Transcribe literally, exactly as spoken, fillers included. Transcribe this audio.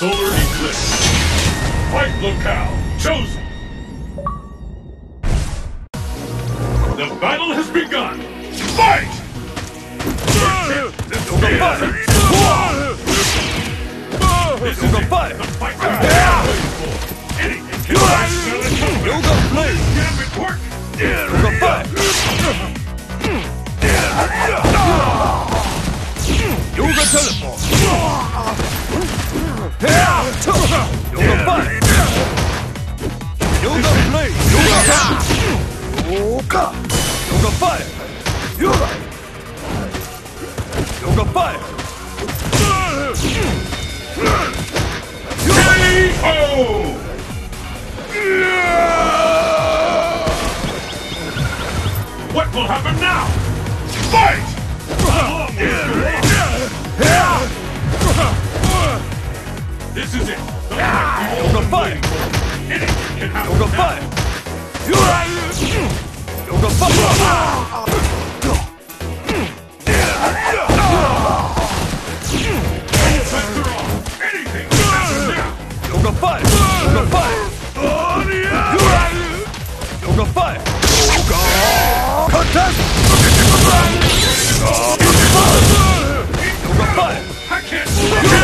Solar eclipse. Fight locale chosen. The battle has begun. Fight! This is the fight. This is the fight. The fight we're waiting for. Anything can happen. Yoga play. Gambit work. Yoga fight. Yoga teleport. Yoga fight. Yoga play. Yoga fight. Yoga. Yoga fight. Yoga. Yoga fight. K O. What will happen now? Fight! This is it. Yoga fight. Anything can happen. Yoga fight. Yoga fight. Anything can happen now. Yoga fight. Yoga fight. Yoga fight. Yoga contest. Yoga fight. I can't.